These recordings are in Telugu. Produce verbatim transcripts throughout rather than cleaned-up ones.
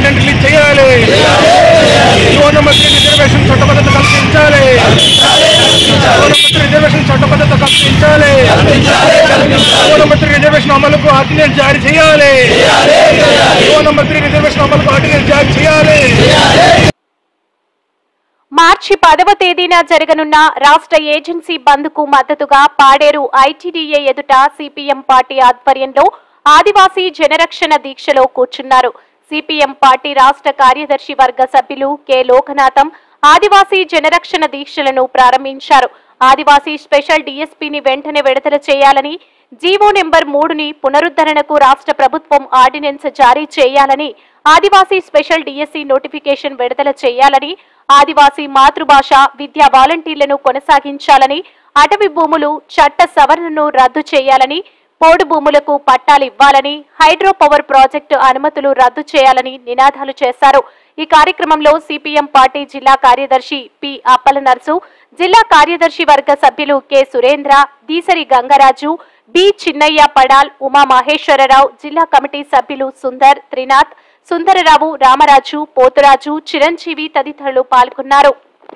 వెంటనే రిలీజ్ చేయాలి. జీవో నెంబర్ త్రీ రిజర్వేషన్ చట్టబద్ధత కల్పించాలి. జీవో నెంబర్ త్రీ రిజర్వేషన్ చట్టబద్ధత కల్పించాలి. జీవో నెంబర్ త్రీ రిజర్వేషన్ అమలుకు ఆర్డినెన్స్ జారీ చేయాలి. జీవో నెంబర్ త్రీ రిజర్వేషన్ అమలుకు ఆర్డినెన్స్ జారీ చేయాలి. మార్చి పదవ తేదీన జరగనున్న రాష్ట్ర ఏజెన్సీ బంద్కు మద్దతుగా పాడేరు ఐటీడీఏ ఎదుట సిపిఎం పార్టీ ఆధ్వర్యంలో ఆదివాసీ జనరక్షణ దీక్షలో కూర్చున్నారు. సిపిఎం పార్టీ రాష్ట్ర కార్యదర్శి వర్గ సభ్యులు కె లోకనాథం ఆదివాసీ జనరక్షణ దీక్షలను ప్రారంభించారు. ఆదివాసీ స్పెషల్ డీఎస్పీని వెంటనే విడుదల చేయాలని, జీవో నెంబర్ మూడుని పునరుద్ధరణకు రాష్ట్ర ప్రభుత్వం ఆర్డినెన్స్ జారీ చేయాలని, ఆదివాసీ స్పెషల్ డీఎస్సీ నోటిఫికేషన్ విడుదల చేయాలని, ఆదివాసీ మాతృభాష విద్యా వాలంటీర్లను కొనసాగించాలని, అటవీ భూములు చట్ట సవరణను రద్దు చేయాలని, పోడు భూములకు పట్టాలు ఇవ్వాలని, హైడ్రో పవర్ ప్రాజెక్టు అనుమతులు రద్దు చేయాలని నినాదాలు చేశారు. ఈ కార్యక్రమంలో సిపిఎం పార్టీ జిల్లా కార్యదర్శి పి అప్పల నర్సు, జిల్లా కార్యదర్శి వర్గ సభ్యులు కె సురేంద్ర, దీసరి గంగరాజు, బి చిన్నయ్య పడాల్, ఉమా మహేశ్వరరావు, జిల్లా కమిటీ సభ్యులు సుందర్, త్రినాథ్, సుందరరావు, రామరాజు, పోతురాజు, చిరంజీవి తదితరులు పాల్గొన్నారు.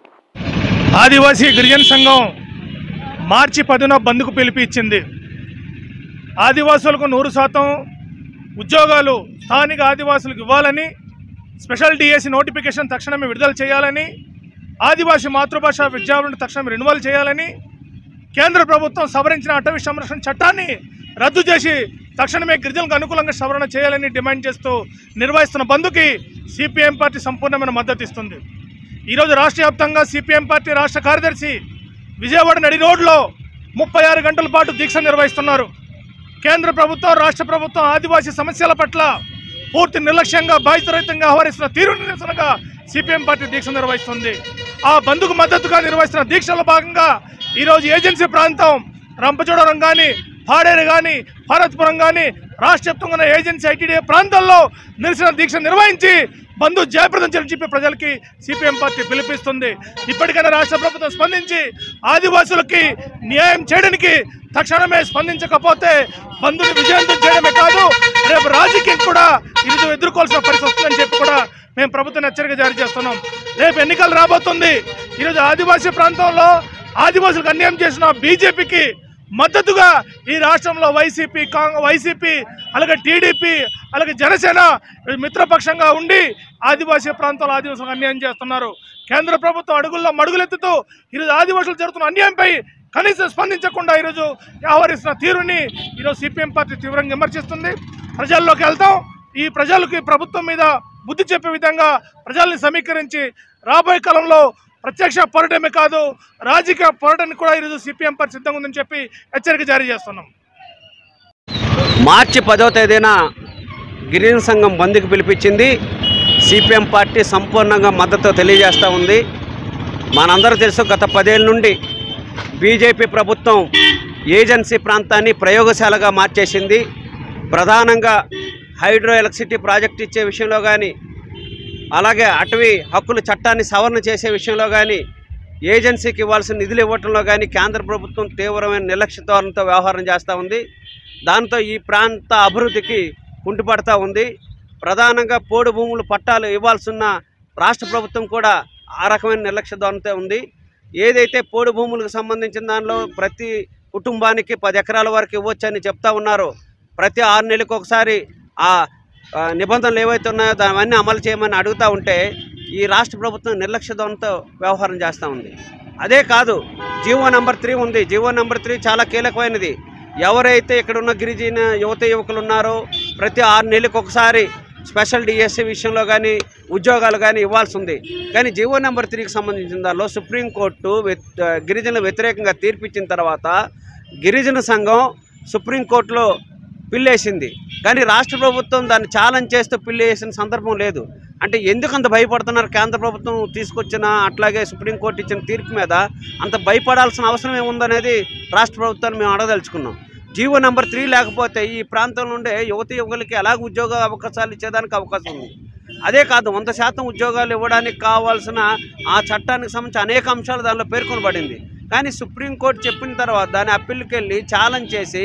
ఆదివాసీ గిరిజన సంఘం మార్చి పదిన బంద్కు పిలుపు ఇచ్చింది. ఆదివాసులకు నూరు శాతం ఉద్యోగాలు స్థానిక ఆదివాసులకు ఇవ్వాలని, స్పెషల్ డిఎస్సి నోటిఫికేషన్ తక్షణమే విడుదల చేయాలని, ఆదివాసీ మాతృభాష విద్యాలను తక్షణమే రెన్యువల్ చేయాలని, కేంద్ర ప్రభుత్వం సవరించిన అటవీ సంరక్షణ చట్టాన్ని రద్దు చేసి తక్షణమే గిరిజనులకు అనుకూలంగా సవరణ చేయాలని డిమాండ్ చేస్తూ నిర్వహిస్తున్న బంద్కి సిపిఎం పార్టీ సంపూర్ణమైన మద్దతు ఇస్తుంది. ఈరోజు రాష్ట్ర వ్యాప్తంగా సిపిఎం పార్టీ రాష్ట్ర కార్యదర్శి విజయవాడ నడి రోడ్లో ముప్పై ఆరు గంటల పాటు దీక్ష నిర్వహిస్తున్నారు. కేంద్ర ప్రభుత్వం, రాష్ట్ర ప్రభుత్వం ఆదివాసీ సమస్యల పట్ల పూర్తి నిర్లక్ష్యంగా బాధ్యతారహితంగా వ్యవహరిస్తున్న తీరు నిరసనగా సిపిఎం పార్టీ దీక్ష నిర్వహిస్తుంది. ఆ బంద్కు మద్దతుగా నిర్వహిస్తున్న దీక్షలో భాగంగా ఈరోజు ఏజెన్సీ ప్రాంతం రంపచోడవరం కానీ, పాడేరు కానీ, భారత్పురం కానీ రాష్ట్ర వ్యాప్తంగా ఉన్న ఏజెన్సీ ఐటీడీఏ ప్రాంతాల్లో నిరసన దీక్ష నిర్వహించి బంధు జయప్రదం చేయాలని చెప్పి ప్రజలకి సిపిఎం పార్టీ పిలుపిస్తుంది. ఇప్పటికైనా రాష్ట్ర ప్రభుత్వం స్పందించి ఆదివాసులకి న్యాయం చేయడానికి తక్షణమే స్పందించకపోతే బంధుని విజయవంతం చేయడమే కాదు, రేపు రాజకీయం కూడా ఈరోజు ఎదుర్కోవాల్సిన పరిస్థితి వస్తుందని చెప్పి కూడా మేము ప్రభుత్వం హెచ్చరిక జారీ చేస్తున్నాం. రేపు ఎన్నికలు రాబోతుంది. ఈరోజు ఆదివాసీ ప్రాంతంలో ఆదివాసులకు అన్యాయం చేసిన బీజేపీకి మద్దతుగా ఈ రాష్ట్రంలో వైసీపీ కాంగ్రెస్ వైసీపీ అలాగే టీడీపీ అలాగే జనసేన మిత్రపక్షంగా ఉండి ఆదివాసీ ప్రాంతాల్లో ఆదివాసులకు అన్యాయం చేస్తున్నారు. కేంద్ర ప్రభుత్వం అడుగుల్లో మడుగులెత్తుతూ ఈరోజు ఆదివాసులు జరుగుతున్న అన్యాయంపై కనీసం స్పందించకుండా ఈరోజు వ్యవహరిస్తున్న తీరుని ఈరోజు సిపిఎం పార్టీ తీవ్రంగా విమర్శిస్తుంది. ప్రజల్లోకి వెళ్తాం. ఈ ప్రజలకి ప్రభుత్వం మీద బుద్ధి చెప్పే విధంగా ప్రజల్ని సమీకరించి రాబోయే కాలంలో ప్రత్యక్ష పోరాటమే కాదు రాజకీయ పోరాటానికి కూడా ఈరోజు సిపిఎం పార్టీ సిద్ధంగా ఉందని చెప్పి హెచ్చరిక జారీ చేస్తున్నాం. మార్చి పదో తేదీన గిరిజన సంఘం బంద్కు పిలిపించింది. సిపిఎం పార్టీ సంపూర్ణంగా మద్దతు తెలియజేస్తూ ఉంది. మనందరూ తెలుసు, గత పదేళ్ళ నుండి బీజేపీ ప్రభుత్వం ఏజెన్సీ ప్రాంతాన్ని ప్రయోగశాలగా మార్చేసింది. ప్రధానంగా హైడ్రో ఎలక్ట్రిసిటీ ప్రాజెక్ట్ ఇచ్చే విషయంలో కానీ, అలాగే అటవీ హక్కుల చట్టాన్ని సవరణ చేసే విషయంలో కానీ, ఏజెన్సీకి ఇవ్వాల్సిన నిధులు ఇవ్వడంలో కానీ కేంద్ర ప్రభుత్వం తీవ్రమైన నిర్లక్ష్యతోరణతో వ్యవహారం చేస్తూ ఉంది. దాంతో ఈ ప్రాంత అభివృద్ధికి కుంటుపడతా ఉంది. ప్రధానంగా పోడు భూములు పట్టాలు ఇవ్వాల్సిన రాష్ట్ర ప్రభుత్వం కూడా ఆ రకమైన నిర్లక్ష్య ధోరణితో ఉంది. ఏదైతే పోడు భూములకు సంబంధించిన దానిలో ప్రతి కుటుంబానికి పది ఎకరాల వరకు ఇవ్వచ్చని చెప్తా ఉన్నారు. ప్రతి ఆరు నెలలకు ఒకసారి ఆ నిబంధనలు ఏవైతే ఉన్నాయో దాన్ని అమలు చేయమని అడుగుతూ ఉంటే ఈ రాష్ట్ర ప్రభుత్వం నిర్లక్ష్య ధోరణితో వ్యవహారం చేస్తూ ఉంది. అదే కాదు, జీవో నెంబర్ త్రీ ఉంది. జీవో నెంబర్ త్రీ చాలా కీలకమైనది. ఎవరైతే ఇక్కడ ఉన్న గిరిజన యువత యువకులు ఉన్నారో ప్రతి ఆరు నెలలకు ఒకసారి స్పెషల్ డిఎస్సీ విషయంలో కానీ ఉద్యోగాలు కానీ ఇవ్వాల్సి ఉంది. కానీ జీవో నెంబర్ త్రీకి సంబంధించిన దానిలో సుప్రీంకోర్టు గిరిజనుల వ్యతిరేకంగా తీర్పిచ్చిన తర్వాత గిరిజన సంఘం సుప్రీంకోర్టులో పిల్లేసింది. కానీ రాష్ట్ర ప్రభుత్వం దాన్ని ఛాలెంజ్ చేస్తూ పిల్లేసిన సందర్భం లేదు. అంటే ఎందుకు అంత భయపడుతున్నారు? కేంద్ర ప్రభుత్వం తీసుకొచ్చిన అట్లాగే సుప్రీంకోర్టు ఇచ్చిన తీర్పు మీద అంత భయపడాల్సిన అవసరం ఏముందనేది రాష్ట్ర ప్రభుత్వాన్ని మేము అడగదలుచుకున్నాం. జీవో నెంబర్ త్రీ లేకపోతే ఈ ప్రాంతం నుండే యువత యువకులకి ఎలాగ ఉద్యోగ అవకాశాలు ఇచ్చేదానికి అవకాశం ఉంది. అదే కాదు, వంద శాతం ఉద్యోగాలు ఇవ్వడానికి కావాల్సిన ఆ చట్టానికి సంబంధించి అనేక అంశాలు దానిలో పేర్కొనబడింది. కానీ సుప్రీంకోర్టు చెప్పిన తర్వాత దాని అప్పీల్కి వెళ్ళి ఛాలెంజ్ చేసి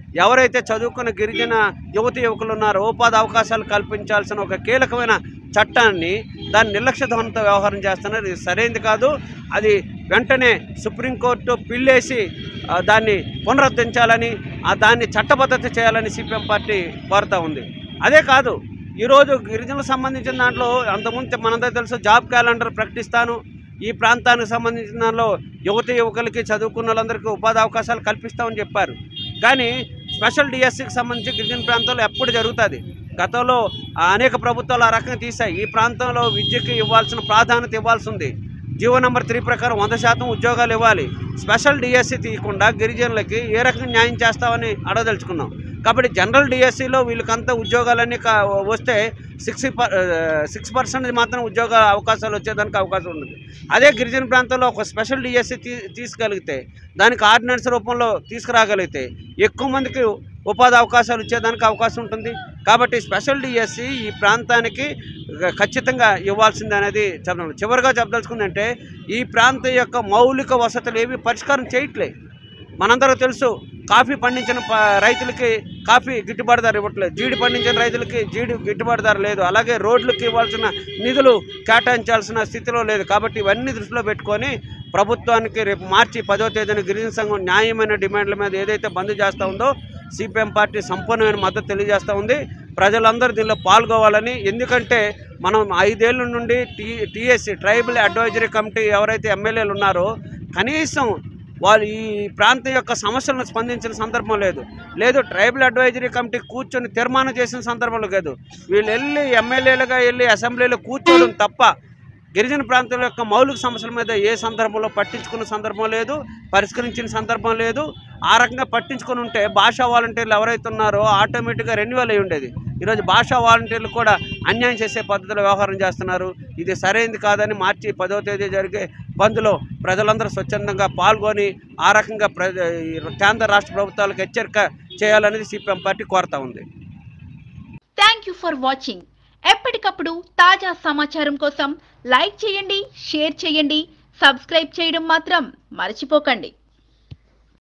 ఎవరైతే చదువుకున్న గిరిజన యువతి యువకులు ఉన్నారో ఉపాధి అవకాశాలు కల్పించాల్సిన ఒక కీలకమైన చట్టాన్ని దాన్ని నిర్లక్ష్య ధోరణితో వ్యవహారం చేస్తున్నారు. ఇది సరైనది కాదు. అది వెంటనే సుప్రీంకోర్టు పిల్లేసి దాన్ని పునరుద్ధరించాలని, దాన్ని చట్టబద్ధత చేయాలని సిపిఎం పార్టీ కోరుతూ ఉంది. అదే కాదు, ఈరోజు గిరిజనులకు సంబంధించిన దాంట్లో అంతకుముందు మనందరికీ తెలుసు జాబ్ క్యాలెండర్ ప్రకటిస్తాను, ఈ ప్రాంతానికి సంబంధించిన దానిలో యువతి యువకులకి చదువుకున్న వాళ్ళందరికీ ఉపాధి అవకాశాలు కల్పిస్తామని చెప్పారు. కానీ స్పెషల్ డిఎస్సికి సంబంధించి గిరిజన ప్రాంతాల్లో ఎప్పుడు జరుగుతుంది. గతంలో అనేక ప్రభుత్వాలు ఆ రకంగా తీశాయి. ఈ ప్రాంతంలో విద్యకి ఇవ్వాల్సిన ప్రాధాన్యత ఇవ్వాల్సి ఉంది. జీవో నెంబర్ త్రీ ప్రకారం వంద శాతం ఉద్యోగాలు ఇవ్వాలి. స్పెషల్ డిఎస్సి తీయకుండా గిరిజనులకి ఏ రకంగా న్యాయం చేస్తామని అడగదలుచుకున్నాం. కాబట్టి జనరల్ డిఎస్సిలో వీళ్ళకంతా ఉద్యోగాలన్నీ వస్తే సిక్స్ సిక్స్ పర్సెంట్ మాత్రం ఉద్యోగ అవకాశాలు వచ్చేదానికి అవకాశం ఉంటుంది. అదే గిరిజన ప్రాంతంలో ఒక స్పెషల్ డిఎస్సి తీ తీసుకెలిగితే దానికి ఆర్డినెన్స్ రూపంలో తీసుకురాగలిగితే ఎక్కువ మందికి ఉపాధి అవకాశాలు ఇచ్చేదానికి అవకాశం ఉంటుంది. కాబట్టి స్పెషల్ డిఎస్సి ఈ ప్రాంతానికి ఖచ్చితంగా ఇవ్వాల్సింది అనేది చెప్పడం. చివరిగా చెప్పదలుచుకుందంటే ఈ ప్రాంతం యొక్క మౌలిక వసతులు ఏవి పరిష్కారం చేయట్లేదు. మనందరూ తెలుసు, కాఫీ పండించిన రైతులకి కాఫీ గిట్టుబాటు ధర ఇవ్వట్లేదు, జీడి పండించిన రైతులకి జీడి గిట్టుబాటు ధర లేదు, అలాగే రోడ్లకు ఇవ్వాల్సిన నిధులు కేటాయించాల్సిన స్థితిలో లేదు. కాబట్టి ఇవన్నీ దృష్టిలో పెట్టుకొని ప్రభుత్వానికి రేపు మార్చి పదో తేదీన గిరిజన సంఘం న్యాయమైన డిమాండ్ల మీద ఏదైతే బంద్ చేస్తూ ఉందో సిపిఎం పార్టీ సంపూర్ణమైన మద్దతు తెలియజేస్తూ ఉంది. ప్రజలందరూ దీనిలో పాల్గొవాలని, ఎందుకంటే మనం ఐదేళ్ల నుండి టీ టీఎస్సీ ట్రైబల్ అడ్వైజరీ కమిటీ ఎవరైతే ఎమ్మెల్యేలు ఉన్నారో కనీసం వాళ్ళు ఈ ప్రాంతం యొక్క సమస్యలను స్పందించిన సందర్భం లేదు. లేదు ట్రైబల్ అడ్వైజరీ కమిటీ కూర్చొని తీర్మానం చేసిన సందర్భంలో లేదు. వీళ్ళు వెళ్ళి ఎమ్మెల్యేలుగా వెళ్ళి అసెంబ్లీలో కూర్చోవడం తప్ప గిరిజన ప్రాంతాల యొక్క మౌలిక సమస్యల మీద ఏ సందర్భంలో పట్టించుకున్న సందర్భం లేదు, పరిష్కరించిన సందర్భం లేదు. ఆ రకంగా పట్టించుకొని ఉంటే భాషా వాలంటీర్లు ఎవరైతే ఉన్నారో ఆటోమేటిక్గా రెన్యువల్ అయి ఉండేది. ఈరోజు భాషా వాలంటీర్లు కూడా అన్యాయం చేసే పద్ధతిలో వ్యవహారం చేస్తున్నారు. ఇది సరైనది కాదని మార్చి పదో తేదీ జరిగే బంద్లో ప్రజలందరూ స్వచ్ఛందంగా పాల్గొని ఆ రకంగా ప్ర కేంద్ర రాష్ట్ర ప్రభుత్వాలకు హెచ్చరిక చేయాలనేది సిపిఎం పార్టీ కోరుతా ఉంది. Thank you for watching. ఎప్పటికప్పుడు తాజా సమాచారం కోసం లైక్ చేయండి, షేర్ చేయండి, సబ్స్క్రైబ్ చేయడం మాత్రం మర్చిపోకండి.